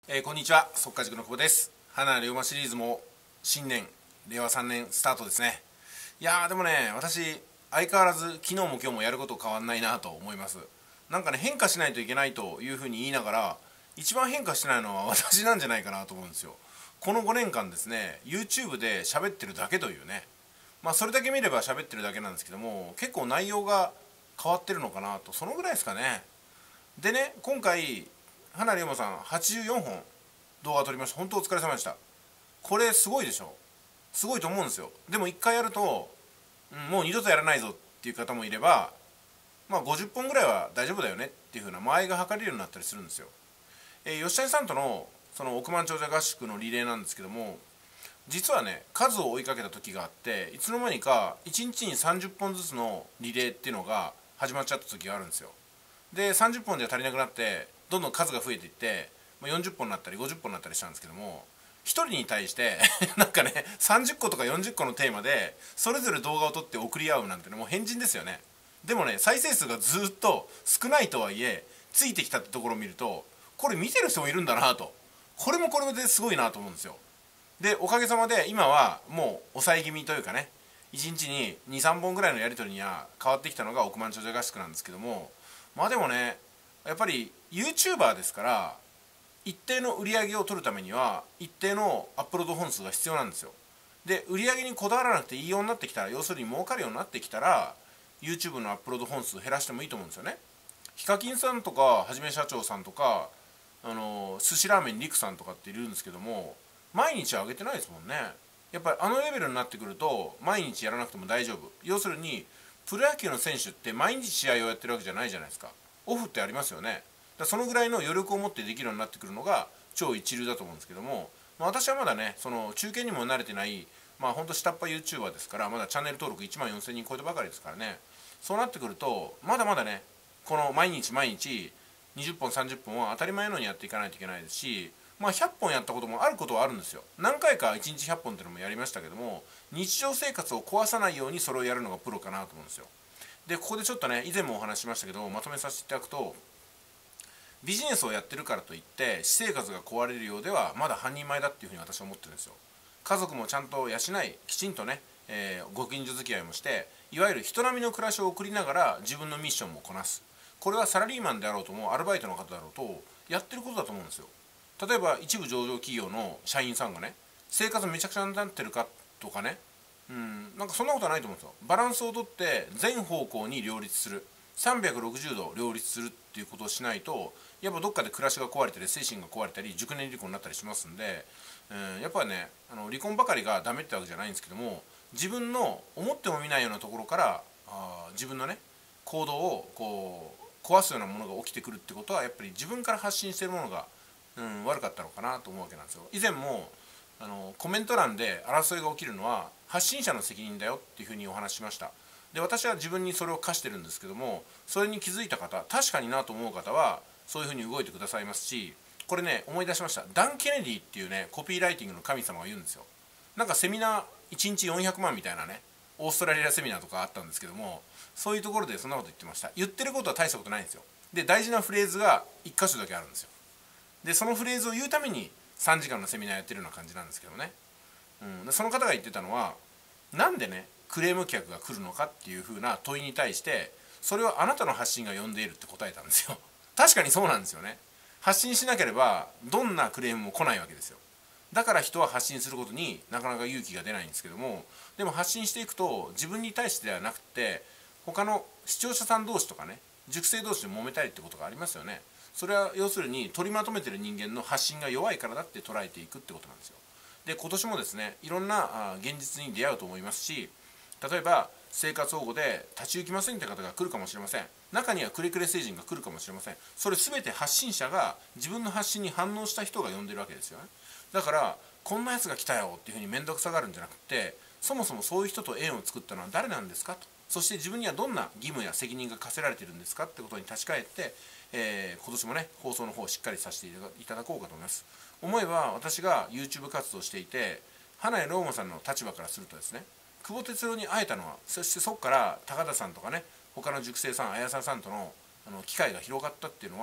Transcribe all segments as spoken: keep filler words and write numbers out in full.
えー、こんにちは、速稼塾の久保です。花龍馬シリーズも新年れいわさんねんスタートですね。いやーでもね、私相変わらず昨日も今日もやること変わんないなと思います。なんかね、変化しないといけないというふうに言いながら、一番変化してないのは私なんじゃないかなと思うんですよ。このごねんかんですね、 YouTube で喋ってるだけというね、まあそれだけ見れば喋ってるだけなんですけども、結構内容が変わってるのかなと、そのぐらいですかね。でね、今回花龍馬さんはちじゅうよんほん動画撮りました。本当お疲れ様でした。これすごいでしょ。すごいと思うんですよ。でもいっかいやると、うん、もう二度とやらないぞっていう方もいれば、まあごじゅっぽんぐらいは大丈夫だよねっていう風な間合いが測れるようになったりするんですよ。えー、吉谷さんとのその億万長者合宿のリレーなんですけども、実はね、数を追いかけた時があって、いつの間にかいちにちにさんじゅっぽんずつのリレーっていうのが始まっちゃった時があるんですよ。でさんじゅっぽんじゃ足りなくなって、どんどん数が増えていって、よんじゅっぽんになったりごじゅっぽんになったりしたんですけども、ひとりに対してなんかね、さんじゅっことかよんじゅっこのテーマでそれぞれ動画を撮って送り合うなんてね、もう変人ですよね。でもね、再生数がずっと少ないとはいえついてきたってところを見ると、これ見てる人もいるんだなと、これもこれですごいなと思うんですよ。でおかげさまで今はもう抑え気味というかね、いちにちににさんぼんぐらいのやり取りには変わってきたのが億万長者合宿なんですけども、まあでもね、やっぱり YouTuber ですから、一定の売り上げを取るためには一定のアップロード本数が必要なんですよ。で売り上げにこだわらなくていいようになってきたら、要するに儲かるようになってきたら YouTube のアップロード本数減らしてもいいと思うんですよね。ヒカキンさんとかはじめ社長さんとか、あの寿司ラーメンリクさんとかっているんですけども、毎日は上げてないですもんね。やっぱりあのレベルになってくると毎日やらなくても大丈夫。要するにプロ野球の選手って毎日試合をやってるわけじゃないじゃないですか。オフってありますよね。だそのぐらいの余力を持ってできるようになってくるのが超一流だと思うんですけども、まあ、私はまだね、その中継にも慣れてない、まあほんと下っ端 YouTuber ですから、まだチャンネル登録いちまんよんせんにん超えたばかりですからね。そうなってくるとまだまだね、この毎日毎日にじゅっぽんさんじゅっぽんは当たり前のようにやっていかないといけないですし、まあひゃっぽんやったこともあることはあるんですよ。何回かいちにちひゃっぽんっていうのもやりましたけども、日常生活を壊さないようにそれをやるのがプロかなと思うんですよ。でここでちょっとね、以前もお話ししましたけどまとめさせていただくと、ビジネスをやってるからといって私生活が壊れるようではまだ半人前だっていうふうに私は思ってるんですよ。家族もちゃんと養い、きちんとね、えー、ご近所付き合いもして、いわゆる人並みの暮らしを送りながら自分のミッションもこなす。これはサラリーマンであろうともアルバイトの方だろうとやってることだと思うんですよ。例えば一部上場企業の社員さんがね、生活めちゃくちゃになってるかとかね、うん、なんかそんなことはないと思うんですよ。バランスをとって全方向に両立する、さんびゃくろくじゅうど両立するっていうことをしないと、やっぱどっかで暮らしが壊れたり精神が壊れたり熟年離婚になったりしますんで、うん、やっぱりね、あの離婚ばかりがダメってわけじゃないんですけども、自分の思ってもみないようなところからあ自分のね行動をこう壊すようなものが起きてくるってことは、やっぱり自分から発信しているものが、うん、悪かったのかなと思うわけなんですよ。以前もあのコメント欄で争いが起きるのは発信者の責任だよっていうふうにお話ししました。で私は自分にそれを課してるんですけども、それに気づいた方、確かになと思う方はそういうふうに動いてくださいますし、これね思い出しました。ダン・ケネディっていうねコピーライティングの神様が言うんですよ。なんかセミナーいちにちよんひゃくまんみたいなね、オーストラリアセミナーとかあったんですけども、そういうところでそんなこと言ってました。言ってることは大したことないんですよ。で大事なフレーズがいっ箇所だけあるんですよ。でそのフレーズを言うためにさんじかんのセミナーやってるような感じなんですけどね、うん、でその方が言ってたのは、なんでねクレーム客が来るのかっていう風な問いに対して、それはあなたの発信が呼んでいるって答えたんですよ。確かにそうなんですよね。発信しなければどんなクレームも来ないわけですよ。だから人は発信することになかなか勇気が出ないんですけども、でも発信していくと自分に対してではなくて他の視聴者さん同士とかね、塾生同士で揉めたりってことがありますよね。それは要するに取りまとめてる人間の発信が弱いからだって捉えていくってことなんですよ。で今年もですね、いろんな現実に出会うと思いますし、例えば生活保護で立ち行きませんって方が来るかもしれません。中にはくれくれ成人が来るかもしれません。それ全て発信者が自分の発信に反応した人が呼んでるわけですよね。だからこんなやつが来たよっていうふうに面倒くさがるんじゃなくて、そもそもそういう人と縁を作ったのは誰なんですかと、そして自分にはどんな義務や責任が課せられているんですかってことに立ち返って、えー、今年もね放送の方をしっかりさせていただこうかと思います。思えば私が YouTube 活動していて、花江ローマさんの立場からするとですね、久保哲郎に会えたのは、そしてそこから高田さんとかね、他の塾生さん、綾沢さんとのあの機会が広がったっていうのは、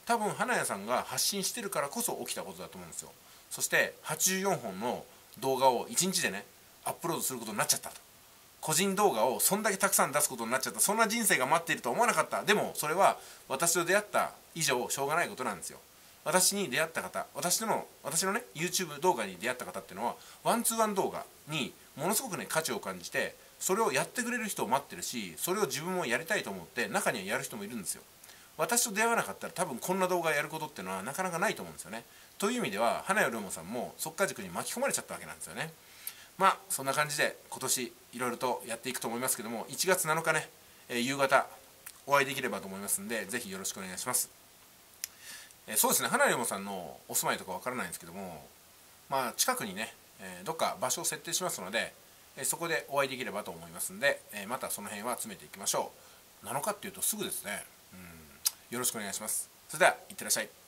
多分花屋さんが発信してるからこそ起きたことだと思うんですよ。そしてはちじゅうよんほんの動画をいちにちでねアップロードすることになっちゃったと。個人動画をそんだけたくさん出すことになっちゃった。そんな人生が待っているとは思わなかった。でもそれは私と出会った以上しょうがないことなんですよ。私に出会った方、私との私のね YouTube 動画に出会った方っていうのはワンツーワン動画にものすごくね価値を感じて、それをやってくれる人を待ってるし、それを自分もやりたいと思って中にはやる人もいるんですよ。私と出会わなかったら多分こんな動画やることっていうのはなかなかないと思うんですよね。という意味では花屋龍馬さんも速稼塾に巻き込まれちゃったわけなんですよね。まあそんな感じで今年いろいろとやっていくと思いますけども、いちがつなのかね、えー、夕方お会いできればと思いますんで、ぜひよろしくお願いします。えー、そうですね、花屋龍馬さんのお住まいとかわからないんですけども、まあ近くにね、えー、どっか場所を設定しますので、えー、そこでお会いできればと思いますんで、えー、またその辺は詰めていきましょう。なのかっていうとすぐですね。うん、よろしくお願いします。それではいってらっしゃい。